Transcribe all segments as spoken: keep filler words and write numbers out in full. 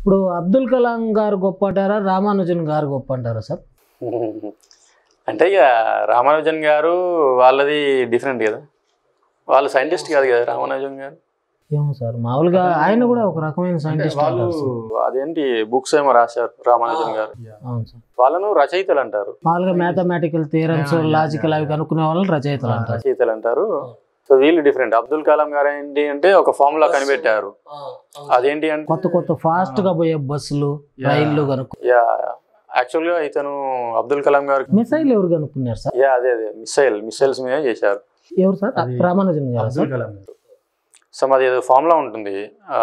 ఇప్పుడు అబ్దుల్ కలాం గారు గొప్ప అంటారా, రామానుజన్ గారు గొప్ప అంటారా సార్? అంటే ఇక రామానుజన్ గారు వాళ్ళది డిఫరెంట్ కదా, వాళ్ళు సైంటిస్ట్ కాదు కదా రామానుజన్ గారు. ఏమో సార్, మామూలుగా ఆయన కూడా ఒక రకమైన సైంటిస్ట్. వాళ్ళు అదేంటి బుక్స్ ఏమో రాశారు రామానుజన్ గారు. అవును సార్, వాళ్ళను రచయితలు అంటారు. మామూలుగా మ్యాథమెటికల్ థియరమ్స్, లాజికల్ అవి కనుక్కునే వాళ్ళని రచయితలు అంటారు. రచయితలు అంటారు. సో వీళ్ళు డిఫరెంట్. అబ్దుల్ కలాం గారు ఏంటి అంటే ఒక ఫార్ములా కనిపెట్టారు. అదేంటి అంటే కొత్త కొత్త ఫాస్ట్ గా పోయే బస్సులు, రైళ్లు కనుక్కు. యా యాక్చువల్ గా ఇతను అబ్దుల్ కలాం గారు మిసైల్ ఎవరు కనుక్కున్నారు సార్? యా అదే అదే మిసైల్ మిసైల్స్ మీద చేశారు. ఎవరు సార్? రామానుజన్ గారు. సో అది ఏదో ఫార్ములా ఉంటుంది,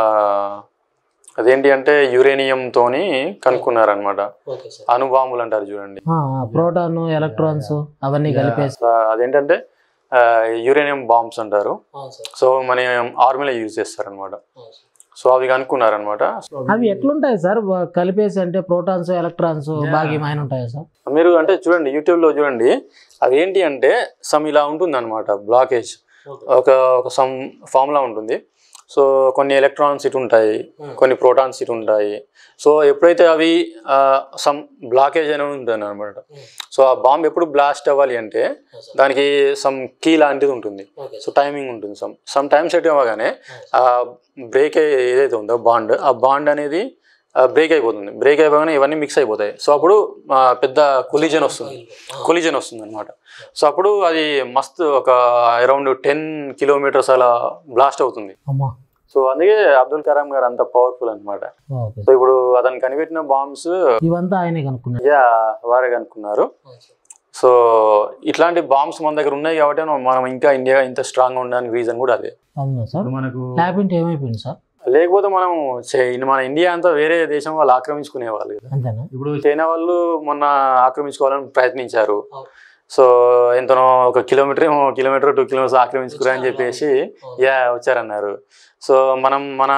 అదేంటి అంటే యురేనియం తోని కనుక్కున్నారు అనమాట. అణుబాంబులు అంటారు చూడండి, ప్రోటాన్ ఎలక్ట్రాన్స్ అవన్నీ కలిపేసి. అదేంటంటే యురేనియం బాంబ్స్ అంటారు. సో మన ఆర్మీలో యూజ్ చేస్తారు అనమాట. సో అవి కనుక్కున్నారనమాట. అవి ఎట్లుంటాయి సార్ కలిపేసి? అంటే ప్రోటాన్స్ ఎలక్ట్రాన్స్ బాగా ఏమైనా ఉంటాయా సార్? మీరు అంటే చూడండి యూట్యూబ్ లో చూడండి, అవి ఏంటి అంటే సమ్ ఇలా ఉంటుంది అనమాట, బ్లాకేజ్ ఒక ఒక సమ్ ఫార్ములా ఉంటుంది. సో కొన్ని ఎలక్ట్రాన్స్ ఇటు ఉంటాయి, కొన్ని ప్రోటాన్స్ ఇటు ఉంటాయి. సో ఎప్పుడైతే అవి సమ్ బ్లాకేజ్ అనేది ఉంటుంది అనమాట. సో ఆ బాంబ్ ఎప్పుడు బ్లాస్ట్ అవ్వాలి అంటే దానికి సమ్ కీ లాంటిది ఉంటుంది. సో టైమింగ్ ఉంటుంది. సమ్ సమ్ టైమ్స్ ఎట్ అవ్వగానే ఆ బ్రేక్ ఏదైతే ఉందో బాండ్, ఆ బాండ్ అనేది బ్రేక్ అయిపోతుంది. బ్రేక్ అయిపోగానే ఇవన్నీ మిక్స్ అయిపోతాయి. సో అప్పుడు పెద్ద కొలిజన్ వస్తుంది కొలిజన్ వస్తుంది అనమాట. సో అప్పుడు అది మస్తు ఒక అరౌండ్ టెన్ కిలోమీటర్స్ అలా బ్లాస్ట్ అవుతుంది. సో అందుకే అబ్దుల్ కలాం గారు అంత పవర్ఫుల్ అనమాట. సో ఇప్పుడు అతను కనిపెట్టిన బాంబ్స్ ఇవంతా ఆయనే కనుక్కున్నారు. యా వారే కనుక్కున్నారు. సో ఇట్లాంటి బాంబ్స్ మన దగ్గర ఉన్నాయి కాబట్టి మనం ఇంకా ఇండియా ఇంత స్ట్రాంగ్ ఉండడానికి రీజన్ కూడా అదే. అవునా సార్? మనకు లేకుంటే ఏమైపోయింది సార్? లేకపోతే మనం మన ఇండియా అంతా వేరే దేశం వాళ్ళు ఆక్రమించుకునే వాళ్ళు కదా. ఇప్పుడు చైనా వాళ్ళు మొన్న ఆక్రమించుకోవాలని ప్రయత్నించారు. సో ఎంతనో ఒక కిలోమీటర్ ఏమో కిలోమీటర్ టూ కిలోమీటర్స్ ఆక్రమించుకురా అని చెప్పేసి యా వచ్చారన్నారు. సో మనం మన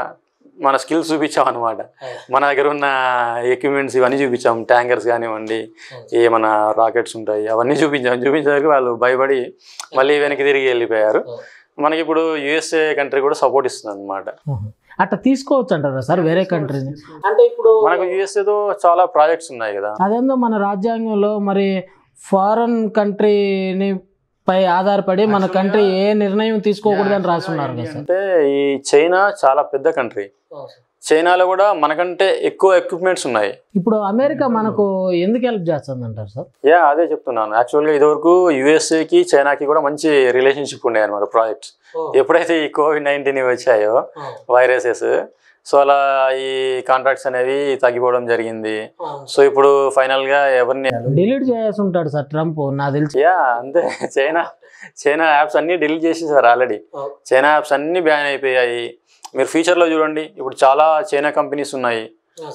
మన స్కిల్స్ చూపించాం అనమాట. మన దగ్గర ఉన్న ఎక్విప్మెంట్స్ ఇవన్నీ చూపించాం, ట్యాంకర్స్ కానివ్వండి, ఏమన్నా రాకెట్స్ ఉంటాయి అవన్నీ చూపించాం. చూపించేసరికి వాళ్ళు భయపడి మళ్ళీ వెనక్కి తిరిగి వెళ్ళిపోయారు. మనకి ఇప్పుడు యుఎస్ఏ కంట్రీ కూడా సపోర్ట్ ఇస్తుంది అనమాట. అట్లా తీసుకోవచ్చు అంటారా సార్ వేరే కంట్రీని? అంటే ఇప్పుడు మనకు యుఎస్ఏతో చాలా ప్రాజెక్ట్స్ ఉన్నాయి కదా. అదేందో మన రాజ్యాంగంలో మరి ఫారెన్ కంట్రీని పై ఆధారపడి మన కంట్రీ ఏ నిర్ణయం తీసుకోకూడదని రాస్తున్నారు కదా. అంటే ఈ చైనా చాలా పెద్ద కంట్రీ. చైనాలో కూడా మనకంటే ఎక్కువ ఎక్విప్మెంట్స్ ఉన్నాయి. ఇప్పుడు అమెరికా మనకు ఎందుకు హెల్ప్ చేస్తుంది అంటారు సార్? యా అదే చెప్తున్నాను. యాక్చువల్గా ఇదివరకు యుఎస్ఏకి చైనాకి కూడా మంచి రిలేషన్షిప్ ఉండే అనమాట ప్రాజెక్ట్స్. ఎప్పుడైతే ఈ కోవిడ్ నైన్టీన్ వచ్చాయో వైరసెస్, సో అలా ఈ కాంట్రాక్ట్స్ అనేవి తగ్గిపోవడం జరిగింది. సో ఇప్పుడు ఫైనల్ గా ఎవరిని డిలీట్ చేసి ఉంటాడు సార్ ట్రంప్ నాకు తెలిసి. యా అంతే, చైనా చైనా యాప్స్ అన్ని డిలీట్ చేసేసారు ఆల్రెడీ. చైనా యాప్స్ అన్ని బ్యాన్ అయిపోయాయి. మీరు ఫ్యూచర్లో చూడండి, ఇప్పుడు చాలా చైనా కంపెనీస్ ఉన్నాయి.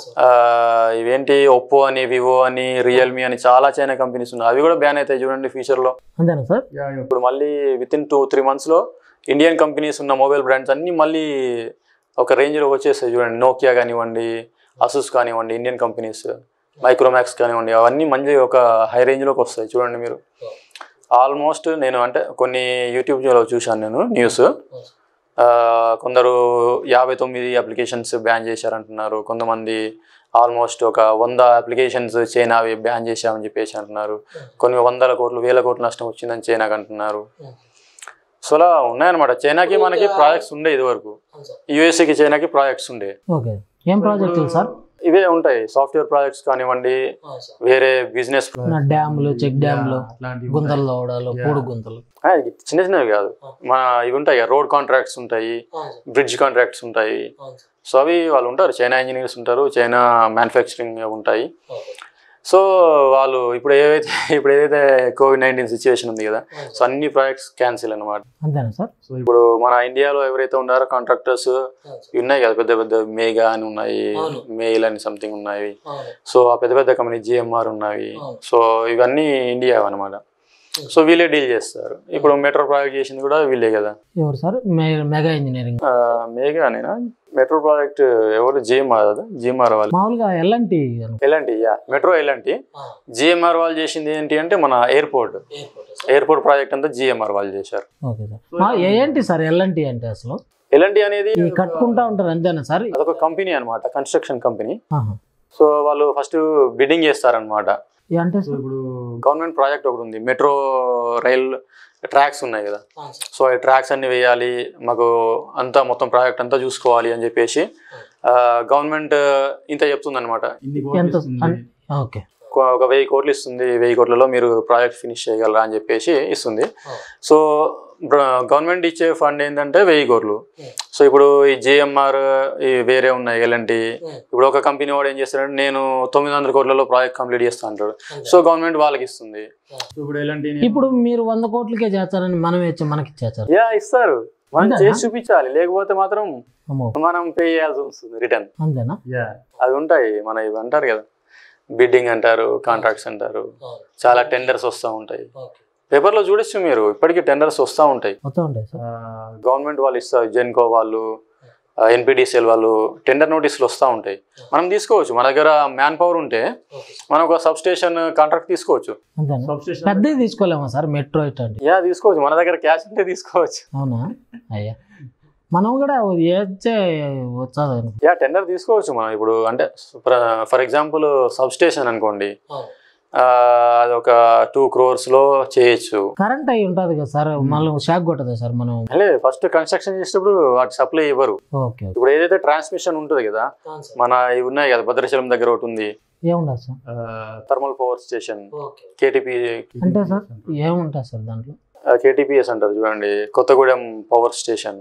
ఇవేంటి ఒప్పో అని, వివో అని, రియల్మీ అని చాలా చైనా కంపెనీస్ ఉన్నాయి. అవి కూడా బ్యాన్ అవుతాయి చూడండి ఫ్యూచర్లో. అంతేనా సార్? ఇప్పుడు మళ్ళీ విత్ ఇన్ టూ త్రీ మంత్స్లో ఇండియన్ కంపెనీస్ ఉన్న మొబైల్ బ్రాండ్స్ అన్నీ మళ్ళీ ఒక రేంజ్లో వచ్చేస్తాయి చూడండి. నోకియా కానివ్వండి, అసూస్ కానివ్వండి, ఇండియన్ కంపెనీస్, మైక్రోమాక్స్ కానివ్వండి, అవన్నీ మంచి ఒక హై రేంజ్లోకి వస్తాయి చూడండి మీరు. ఆల్మోస్ట్ నేను అంటే కొన్ని యూట్యూబ్లో చూశాను నేను న్యూస్, కొందరు యాభై తొమ్మిది అప్లికేషన్స్ బ్యాన్ చేశారంటున్నారు. కొంతమంది ఆల్మోస్ట్ ఒక వంద అప్లికేషన్స్ చైనా బ్యాన్ చేశామని చెప్పేసి అంటున్నారు. కొన్ని వందల కోట్లు వేల కోట్ల నష్టం వచ్చిందని చైనాకి అంటున్నారు. సో అలా ఉన్నాయన్నమాట. చైనాకి మనకి ప్రాజెక్ట్స్ ఉండే ఇది వరకు, యుఎస్ఏకి చైనాకి ప్రాజెక్ట్స్ ఉండే. ఏం ప్రాజెక్ట్ సార్? ఇవే ఉంటాయి, సాఫ్ట్వేర్ ప్రాజెక్ట్స్ కానివ్వండి, వేరే బిజినెస్ డ్యామ్లు, చెక్ డ్యామ్లు, గుంతలు తవ్వడాలు, పూడు గుంతలు, చిన్న చిన్నవి కాదు మన ఇవి ఉంటాయి. రోడ్ కాంట్రాక్ట్స్ ఉంటాయి, బ్రిడ్జ్ కాంట్రాక్ట్స్ ఉంటాయి. సో అవి వాళ్ళు ఉంటారు, చైనా ఇంజనీర్స్ ఉంటారు, చైనా మ్యానుఫ్యాక్చరింగ్ ఉంటాయి. సో వాళ్ళు ఇప్పుడు ఏవైతే ఇప్పుడు ఏదైతే కోవిడ్ నైన్టీన్ సిచ్యువేషన్ ఉంది కదా, సో అన్ని ప్రాజెక్ట్స్ క్యాన్సిల్ అనమాట. అంతేనా సార్? సో ఇప్పుడు మన ఇండియాలో ఎవరైతే ఉన్నారో కాంట్రాక్టర్స్ ఉన్నాయి కదా, పెద్ద పెద్ద మేఘా అని ఉన్నాయి, మెయిల్ అని సంథింగ్ ఉన్నాయి. సో ఆ పెద్ద పెద్ద కంపెనీ జిఎంఆర్ ఉన్నాయి. సో ఇవన్నీ ఇండియా అనమాట. సో వీళ్ళే డీల్ చేస్తారు. ఇప్పుడు మెట్రో ప్రాజెక్ట్ చేసింది కూడా వీళ్ళే కదా. ఎవరు సార్? మెగా ఇంజనీరింగ్. మెగా నేనా మెట్రో ప్రాజెక్ట్ ఎవరు? జిఎంఆర్ కదా, జిఎంఆర్ వాళ్ళు. మామూలుగా ఎల్ఎన్టీ ఎల్ఎన్టీ యా మెట్రో ఎల్ఎన్టీ. జిఎంఆర్ వాళ్ళు చేసింది ఏంటి అంటే మన ఎయిర్పోర్ట్ ఎయిర్పోర్ట్ ప్రాజెక్ట్ అంతా జిఎంఆర్ వాళ్ళు చేశారు. Okay sir. ఏంటి సార్ ఎల్ఎన్టీ అంటే అసలు? ఎల్ఎన్టీ అనేది ఈ కట్టుకుంటా ఉంటారు అంతేనా సార్? అదొక కంపెనీ అనమాట, కన్స్ట్రక్షన్ కంపెనీ. ఆహా. సో వాళ్ళు ఫస్ట్ బిడ్డింగ్ చేస్తారనమాట. ఏ అంటే సో ఇప్పుడు గవర్నమెంట్ ప్రాజెక్ట్ ఒకటి ఉంది, మెట్రో రైల్ ట్రాక్స్ ఉన్నాయి కదా. సో ఈ ట్రాక్స్ అన్ని వేయాలి, మాకు అంతా మొత్తం ప్రాజెక్ట్ అంతా చూసుకోవాలి అని చెప్పేసి గవర్నమెంట్ ఇంత చెప్తుంది అనమాట. ఎంత? ఓకే. ఒక వెయ్యి కోట్లు ఇస్తుంది, వెయ్యి కోట్లలో మీరు ప్రాజెక్ట్ ఫినిష్ చేయగలరా అని చెప్పేసి ఇస్తుంది. సో గవర్నమెంట్ ఇచ్చే ఫండ్ ఏంటంటే వెయ్యి కోట్లు. సో ఇప్పుడు ఈ జిఎంఆర్ ఈ వేరే ఉన్నాయి ఎల్ఎన్టీ, ఇప్పుడు ఒక కంపెనీ వాడు ఏం చేస్తాడంటే నేను తొమ్మిది వందల కోట్లలో ప్రాజెక్ట్ కంప్లీట్ చేస్తా అంటాడు. సో గవర్నమెంట్ వాళ్ళకి ఇస్తుంది. ఇప్పుడు ఎల్ఎన్టీ ఇప్పుడు మీరు వంద కోట్లకే చేస్తారని మనం మనకి ఇచ్చేస్తారు? యా ఇస్తారు, మనం చేసి చూపించాలి, లేకపోతే మాత్రం మనం పే చేయాల్సి వస్తుంది రిటర్న్. అంతేనా? అవి ఉంటాయి మన ఇవి అంటారు కదా, బిడ్డింగ్ అంటారు, కాంట్రాక్ట్స్ అంటారు, చాలా టెండర్స్ వస్తూ ఉంటాయి. పేపర్లో చూడొచ్చు మీరు, ఇప్పటికీ టెండర్స్ వస్తూ ఉంటాయి. గవర్నమెంట్ వాళ్ళు ఇస్తారు, జెన్కో వాళ్ళు, ఎన్పిడిసిఎల్ వాళ్ళు టెండర్ నోటీసులు వస్తూ ఉంటాయి. మనం తీసుకోవచ్చు, మన దగ్గర మ్యాన్ పవర్ ఉంటే మనం ఒక సబ్ స్టేషన్ కాంట్రాక్ట్ తీసుకోవచ్చు. పెద్దది తీసుకోలేమా సార్? మెట్రో ఇట్లాంటి యా తీసుకోవచ్చు, మన దగ్గర క్యాష్ ఉంటే తీసుకోవచ్చు. అవునా? అయ్యా మనం కూడా వచ్చాదు. యా టెండర్ తీసుకోవచ్చు మనం. ఇప్పుడు అంటే ఫర్ ఎగ్జాంపుల్ సబ్ స్టేషన్ అనుకోండి, అది ఒక టూ క్రోర్స్ లో చేయొచ్చు. కరెంట్ అయి ఉంటది కదా సార్, మళ్ళీ షాక్ కొట్టదా సార్? మనం ఫస్ట్ కన్స్ట్రక్షన్ చేసేటప్పుడు వాటి సప్లై ఇవ్వరు. ఇప్పుడు ఏదైతే ట్రాన్స్మిషన్ ఉంటుంది కదా, మన ఇవి ఉన్నాయి కదా, భద్రాచలం దగ్గర ఒకటి ఉంది, ఏముండదు sir, thermal power station, KTP అంటే సార్ ఏముంటుంది సార్ దాంట్లో? కేటీపీఎస్ అంటారు చూడండి, కొత్తగూడెం పవర్ స్టేషన్.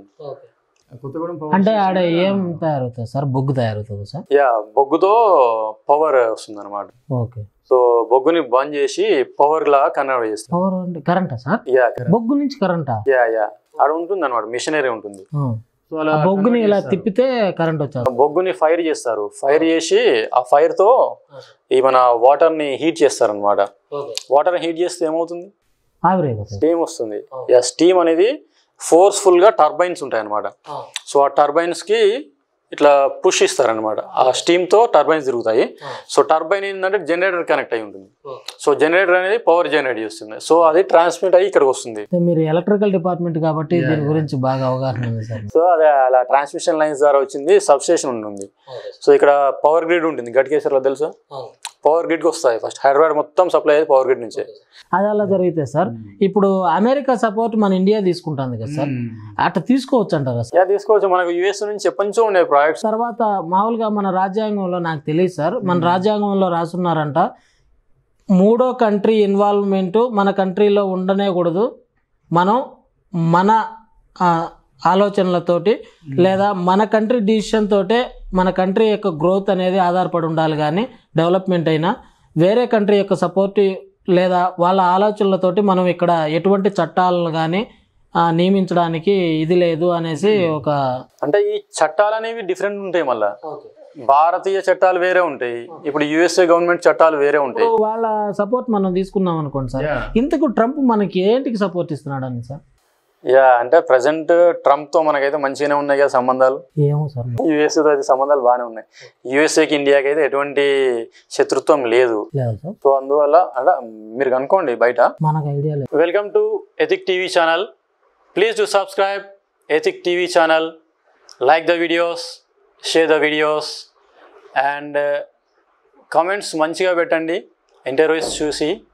అంటే ఆడ ఏం తయారవుతుంది సార్? బొగ్గు తయారవుతుంది సార్? యా బొగ్గుతో పవర్ వస్తుంది అనమాట. ఓకే. సో బొగ్గుని బంద్ చేసి పవర్ లా కన్వర్ట్ చేస్తారు. పవర్ అంటే కరెంటా సార్? యా బొగ్గు నుంచి కరెంటా? యా యా ఆడ ఉంటుంది అనమాట, మిషనరీ ఉంటుంది. బొగ్గుని ఇలా తిప్పితే కరెంట్ వచ్చేది. బొగ్గుని ఫైర్ చేస్తారు, ఫైర్ చేసి ఆ ఫైర్ తో ఈ మన వాటర్ ని హీట్ చేస్తారు అనమాట. వాటర్ హీట్ చేస్తే ఏమవుతుంది? ఆవిరి స్టీమ్ వస్తుంది. యా స్టీమ్ అనేది ఫోర్స్ఫుల్ గా టర్బైన్స్ ఉంటాయి అనమాట. సో ఆ టర్బైన్స్ కి ఇట్లా పుష్ ఇస్తారనమాట, ఆ స్టీమ్ తో టర్బైన్స్ తిరుగుతాయి. సో టర్బైన్ ఏంటంటే జనరేటర్ కనెక్ట్ అయి ఉంటుంది. సో జనరేటర్ అనేది పవర్ జనరేట్ చేస్తుంది. సో అది ట్రాన్స్మిట్ అయ్యి ఇక్కడికి వస్తుంది. మీరు ఎలక్ట్రికల్ డిపార్ట్మెంట్ కాబట్టి దీని గురించి బాగా అవగాహన ఉంది సార్. సో అదే అలా ట్రాన్స్మిషన్ లైన్స్ ద్వారా వచ్చింది, సబ్ స్టేషన్ ఉంటుంది. సో ఇక్కడ పవర్ గ్రిడ్ ఉంటుంది, గట్కేశ్వర్లో తెలుసా? పవర్ గ్రిడ్ కి వస్తాయి ఫస్ట్, హైదరాబాద్ మొత్తం సప్లై అయ్యేది పవర్ గ్రిడ్ నుంచే. అది అలా జరిగితే సార్, ఇప్పుడు అమెరికా సపోర్ట్ మన ఇండియా తీసుకుంటుంది కదా సార్, అట్లా తీసుకోవచ్చు అంటారా సార్? యా తీసుకోవచ్చు, మనకు యుఎస్ నుంచి ఎప్పటి ఉండే ప్రాజెక్ట్స్. తర్వాత మామూలుగా మన రాజ్యాంగంలో నాకు తెలియదు సార్, మన రాజ్యాంగంలో రాసున్నారంట మూడో కంట్రీ ఇన్వాల్వ్మెంట్ మన కంట్రీలో ఉండనే కూడదు, మనం మన ఆలోచనలతోటి లేదా మన కంట్రీ డిసిషన్ తోటే మన కంట్రీ యొక్క గ్రోత్ అనేది ఆధారపడి ఉండాలి, కానీ డెవలప్మెంట్ అయినా వేరే కంట్రీ యొక్క సపోర్ట్ లేదా వాళ్ళ ఆలోచనలతోటి మనం ఇక్కడ ఎటువంటి చట్టాలను కానీ నియమించడానికి ఇది లేదు అనేసి ఒక. అంటే ఈ చట్టాలు అనేవి డిఫరెంట్ ఉంటాయి, మళ్ళా భారతీయ చట్టాలు వేరే ఉంటాయి, ఇప్పుడు యుఎస్ఏ గవర్నమెంట్ చట్టాలు వేరే ఉంటాయి. వాళ్ళ సపోర్ట్ మనం తీసుకున్నాం అనుకోండి సార్, ఇంతకు ట్రంప్ మనకి ఏంటికి సపోర్ట్ ఇస్తున్నాడు అని సార్? యా అంటే ప్రజెంట్ ట్రంప్ తో మనకైతే మంచిగానే ఉన్నాయి కదా సంబంధాలు. ఏమో సార్, యుఎస్ఏ తో అయితే సంబంధాలు బాగానే ఉన్నాయి. యుఎస్ఏకి ఇండియాకి అయితే ఎటువంటి శత్రుత్వం లేదు. సో అందువల్ల అంటే మీరు కనుక్కోండి బయట, మనకు ఐడియా లేదు. Welcome to ethic TV channel. Please do subscribe ethic TV channel, like the videos, share the videos and comments మంచిగా పెట్టండి ఇంటర్వ్యూస్ చూసి.